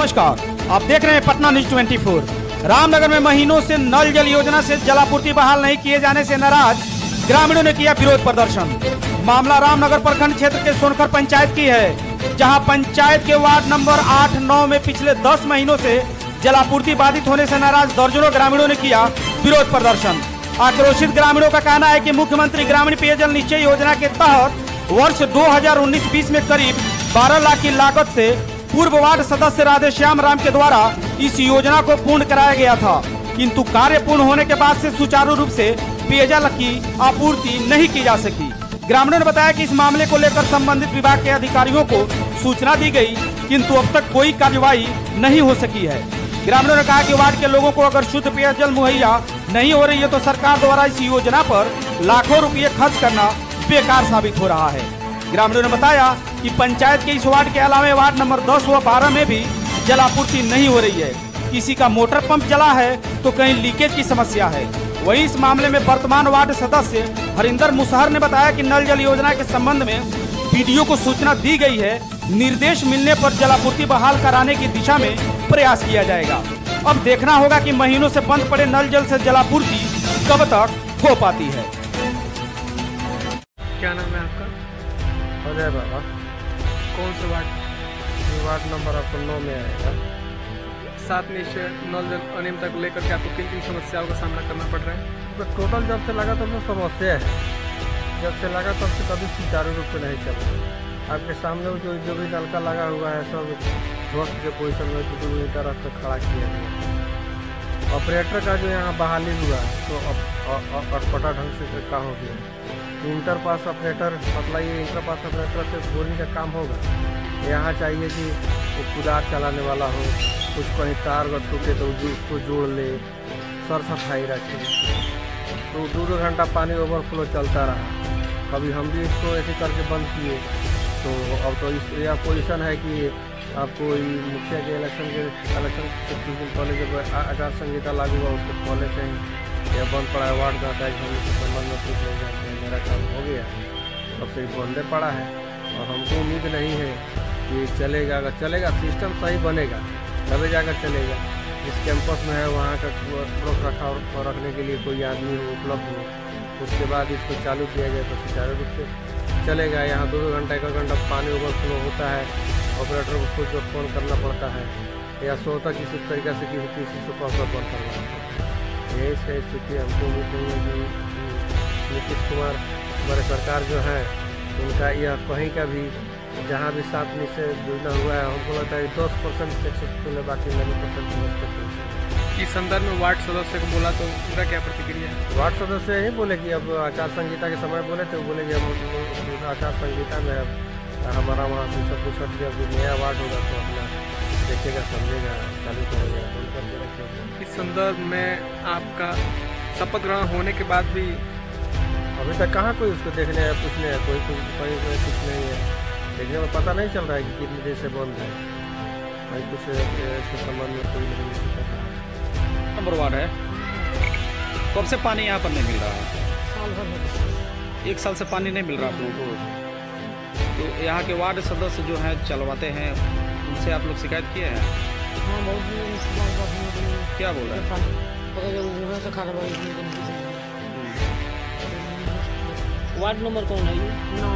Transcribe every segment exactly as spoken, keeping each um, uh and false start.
नमस्कार, आप देख रहे हैं पटना न्यूज चौबीस। रामनगर में महीनों से नल जल योजना से जलापूर्ति बहाल नहीं किए जाने से नाराज ग्रामीणों ने किया विरोध प्रदर्शन। मामला रामनगर प्रखंड क्षेत्र के सोनखर पंचायत की है, जहां पंचायत के वार्ड नंबर आठ नौ में पिछले दस महीनों से जलापूर्ति बाधित होने से नाराज दर्जनों ग्रामीणों ने किया विरोध प्रदर्शन। आक्रोशित ग्रामीणों का कहना है कि मुख्यमंत्री ग्रामीण पेयजल निश्चय योजना के तहत वर्ष दो हजार उन्नीस बीस में करीब बारह लाख की लागत से पूर्व वार्ड सदस्य राधेश्याम राम के द्वारा इस योजना को पूर्ण कराया गया था, किंतु कार्य पूर्ण होने के बाद से सुचारू रूप से पेयजल की आपूर्ति नहीं की जा सकी। ग्रामीणों ने बताया कि इस मामले को लेकर संबंधित विभाग के अधिकारियों को सूचना दी गई, किंतु अब तक कोई कार्यवाही नहीं हो सकी है। ग्रामीणों ने कहा कि वार्ड के लोगों को अगर शुद्ध पेयजल मुहैया नहीं हो रही है तो सरकार द्वारा इस योजना पर लाखों रुपये खर्च करना बेकार साबित हो रहा है। ग्रामीणों ने बताया कि पंचायत के इस वार्ड के अलावा वार्ड नंबर दस व बारह में भी जलापूर्ति नहीं हो रही है। किसी का मोटर पंप जला है तो कहीं लीकेज की समस्या है। वहीं इस मामले में वर्तमान वार्ड सदस्य हरिंदर मुसहर ने बताया कि नल जल योजना के संबंध में बीडीओ को सूचना दी गई है। निर्देश मिलने पर जलापूर्ति बहाल कराने की दिशा में प्रयास किया जाएगा। अब देखना होगा कि महीनों से बंद पड़े नल जल से जलापूर्ति कब तक हो पाती है। क्या नाम है आपका? अजय बाबा। कौन से वार्ड? वार्ड नंबर आपको नौ में आएगा। सात निश्चय नल जल अनियमितता को लेकर के आपको किन किन समस्याओं का सामना करना पड़ रहा है? तो टोटल जब से लगा तब से समस्या है, जब से लगा तब से कभी सुचारू रूप से नहीं चल रहा। आपके सामने जो जो भी नलका लगा हुआ है सब ध्वस्त के पोजिशन में टूटी हुई तरह से खड़ा किया गया। ऑपरेटर का जो यहाँ बहाली हुआ तो अटपटा ढंग से का हो गया। इंटर पास ऑपरेटर मतलब ये इंटर पास ऑपरेटर से बोरिंग का काम होगा। यहाँ चाहिए कि वो कुदार चलाने वाला हो, कुछ कहीं तार अगर टूटे तो उसको जोड़ ले, सर सफाई रखे। तो दो दो घंटा पानी ओवरफ्लो चलता रहा। कभी हम भी इसको ऐसे करके बंद किए। तो अब तो इस यह पोजीशन है कि आपको मुखिया के इलेक्शन के इलेक्शन से कुछ दिन पहले जब आचार संहिता लागू हुआ उसके पहले से ही यह बंद पड़ा है। वार्ड जाता है हम इसके संबंध में कुछ नहीं जानते हैं। मेरा काम हो गया, तब से बंदे पड़ा है और हमको उम्मीद नहीं है कि चलेगा। अगर चलेगा सिस्टम सही बनेगा तभी जाकर चलेगा। जिस कैंपस में है वहाँ का रख रखाव रखने के लिए कोई आदमी हो उपलब्ध हो, उसके बाद इसको चालू किया जाए तो सुचारू रूप से चलेगा। यहाँ दो दो घंटा एक घंटा पानी ओवरफ्लो होता है, ऑपरेटर को खुद को फ़ोन करना पड़ता है या सोता किसी तरीके से किसी किसी से कॉल पर बंद करना पड़ता है। यही से स्थिति हमको उम्मीद नहीं है कि नीतीश कुमार हमारे सरकार जो है उनका यह कहीं का भी जहाँ भी साथ में से जुड़ना हुआ है हमको लगता है दस परसेंट सक्सेसफुल है, बाकी नब्बे परसेंट सक्सेसफुल। इस संदर्भ में वार्ड सदस्य को बोला तो उनका क्या प्रतिक्रिया है? वार्ड सदस्य यही बोले कि अब आचार संहिता के समय बोले थे, वो बोले कि हम आचार संहिता में अब हमारा वहाँ से सब कुछ हट गया। अब नया वार्ड होगा तो अपना देखेगा समझेगा चालू करेगा बंद करके रखेगा। इस संदर्भ में आपका शपथ ग्रहण होने के बाद भी अभी तक कहाँ कोई उसको देखने है पूछने है, कोई कोई कुछ नहीं है। देखने में पता नहीं चल रहा है कि कितनी देर से बंद है, भाई कुछ इसके संबंध में कोई नहीं कर रहा है। नंबर वार्ड है, कब से पानी यहाँ पर नहीं मिल रहा है? साल भर एक साल से पानी नहीं मिल रहा आप लोगों को। तो यहाँ के वार्ड सदस्य जो हैं चलवाते हैं, उनसे आप लोग शिकायत किए हैं? हाँ बहुत। क्या बोल रहे हैं? वार्ड नंबर कौन है ये? नौ।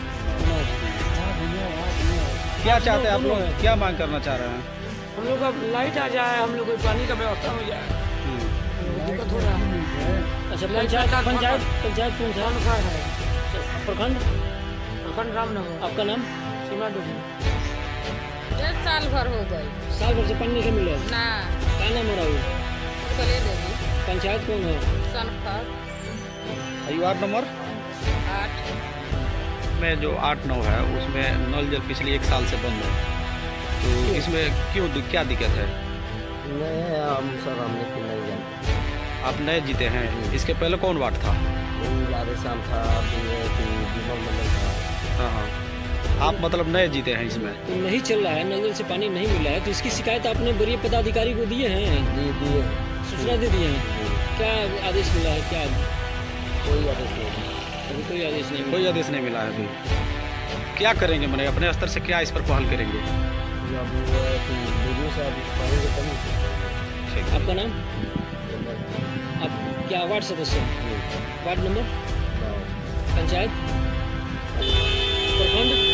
क्या चाहते हैं आप लोग, क्या मांग करना चाह रहे हैं? हम लोग का लाइट आ जाए, हम लोग को पानी का व्यवस्था हो जाए, दिक्कत हो रहा है। अच्छा पंचायत पंचायत पंचायत कौन सा है? प्रखंड प्रखंड रामनगर। आपका नाम? सीमा देवी। डेढ़ साल भर हो गई। साल भर से पानी नहीं मिल रहा ना। क्या नाम हो रहा है? चले देवी। पंचायत कौन है? सोनखर। वार्ड नंबर आठ में जो आठ नौ है उसमें नल जल पिछले एक साल से बंद है, तो इसमें क्यों क्या दिक्कत है? मैं हम सर हमने कि नहीं जानते। आप नए जीते हैं, इसके पहले कौन वार्ड था? राधेश्याम था, विमल मंडल था। हाँ हाँ, आप मतलब नए जीते हैं इसमें। तो नहीं चल रहा है, नल जल से पानी नहीं मिल रहा है, तो इसकी शिकायत आपने वरीय पदाधिकारी को दिए हैं? जी दिए, सूचना दे दिए हैं। क्या आदेश मिला है? क्या कोई आदेश नहीं, अभी कोई आदेश नहीं कोई आदेश नहीं मिला है अभी। क्या करेंगे, मैंने अपने स्तर से क्या इस पर पहल करेंगे? अब वीडियो पैसा अभी पाएंगे तब नहीं। आपका नाम? आप क्या वार्ड सदस्य हैं? Ward number? पंचायत? प्रखंड?